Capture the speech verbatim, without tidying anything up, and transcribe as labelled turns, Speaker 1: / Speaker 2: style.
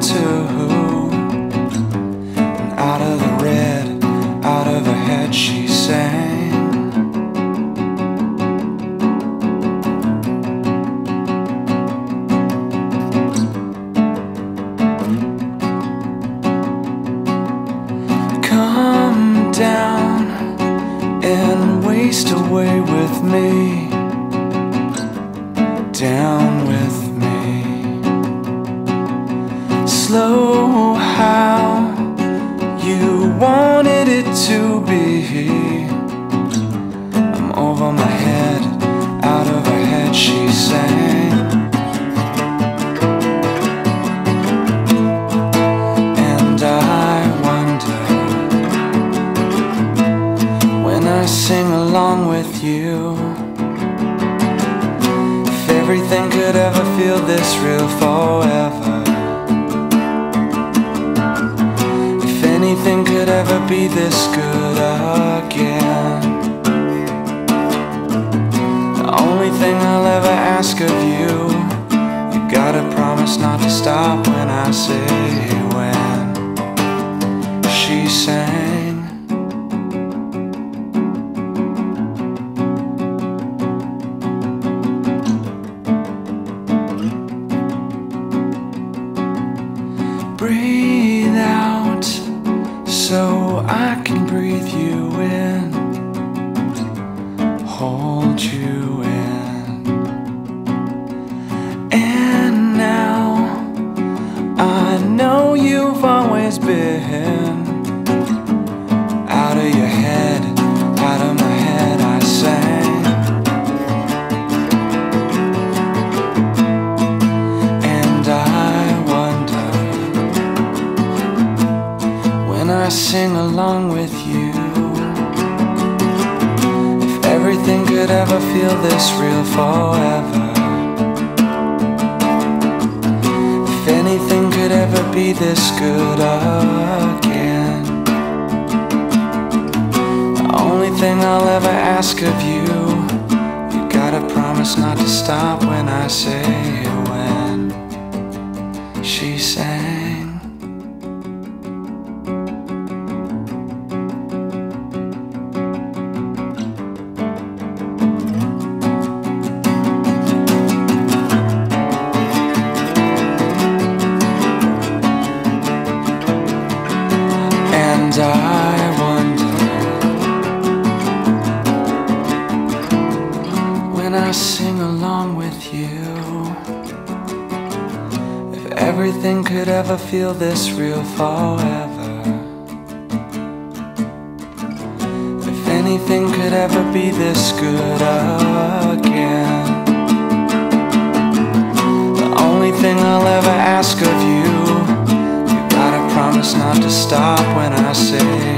Speaker 1: too. And out of the red, out of her head she sang. Come down and waste away with me, down with me. Slow how you wanted it to be. I'm over my head, out of her head she sang. And I wonder, when I sing along with you, if everything could ever feel this real forever. If anything could ever be this good again. The only thing I'll ever ask of you, you gotta promise not to stop when I say when. She sang. Breathe out so I can breathe you in, hold you in. And now I know you've always been out of your head, out of my head I sang. And I wonder, when I sing along with you, if everything could ever feel this real forever. If anything could ever be this good again. The only thing I'll ever ask of you, you gotta promise not to stop when I say when. She sang. And I wonder, when I sing along with you, if everything could ever feel this real forever. If anything could ever be this good again. The only thing I'll ever ask of you, promise not to stop when I say